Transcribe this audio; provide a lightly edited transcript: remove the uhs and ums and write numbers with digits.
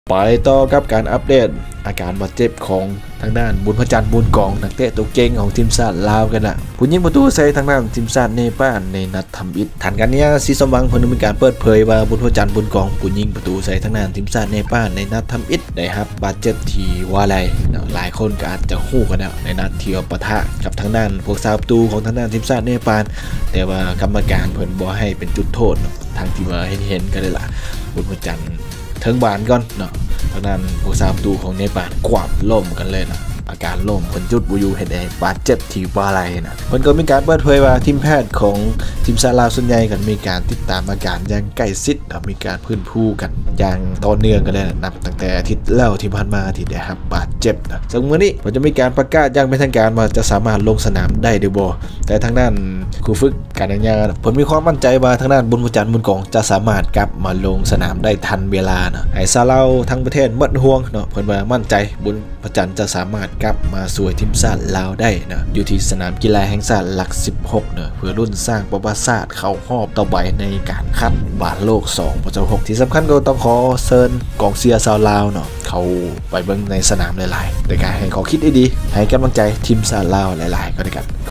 ไปต่อกับการอัปเดตอาการบาดเจ็บของทางด้านบุญพจันทร์บุญกองนักเตะตัวเก่งของทีมชาติลาวกันละผู้ยิงประตูใส่ทางด้านทีมชาติเนปาลในนัดทำอิฐทันกันเนี้ยซีสมหวังเพิ่นมีการเปิดเผยว่าบุญพจันทร์บุญกองผู้ยิงประตูใส่ทางด้านทีมชาติเนปาลในนัดทำอิฐได้รับบาดเจ็บที่ว่าไรหลายคนก็อาจจะฮู้กันแล้วในนัดที่ปะทะกับทางด้านพวกซาวประตูของทางด้านทีมชาติเนปาลแต่ว่ากรรมการเพิ่นบ่ให้เป็นจุดโทษทางที่ว่าเห็นกันเลยล่ะบุญพจันทร์เทิงบานก่อนเนาะทางด้านผู้สาประตูของเนปาลกวาดล่มกันเลยนะอาการล่มเพิ่นจุดบุยูเห็นได้บาดเจ็บที่ว่าไรนะเพิ่นก็มีการเปิดเผยว่าทีมแพทย์ของทีมชาติลาวส่วนใหญ่กันมีการติดตามอาการอย่างใกล้ชิดมีการพื้นผู้กันอย่างต่อเนื่องกันเลยนับตั้งแต่อาทิตย์แล้วที่ผ่านมาที่ได้รับบาดเจ็บนะซึ่งมื้อนี้เพิ่นจะมีการประกาศอย่างเป็นทางการว่าจะสามารถลงสนามได้หรือบ่แต่ทางด้านครูฝึกการยาเพิ่นมีความมั่นใจว่าทางด้านบุญพจันทร์บุญกองจะสามารถกลับมาลงสนามได้ทันเวลานะให้ชาวลาวทั้งประเทศหมดห่วงเนาะเพิ่นว่ามั่นใจบุญพจันทร์จะสามารถกลับมาสู่ทีมชาติลาวได้นะอยู่ที่สนามกีฬาแห่งชาติหลัก16เนาะเพื่อรุ่นสร้างประวัติศาสตร์เข้ารอบต่อไปในการคัดบาสโลก2026ที่สำคัญก็ต้องขอเชิญกองเชียร์ชาวลาวเนาะเขาไปเบิ่งในสนามหลายๆในการให้เขาคิดดีๆให้กำลังใจทีมชาติลาวหลายๆก็ได้กัน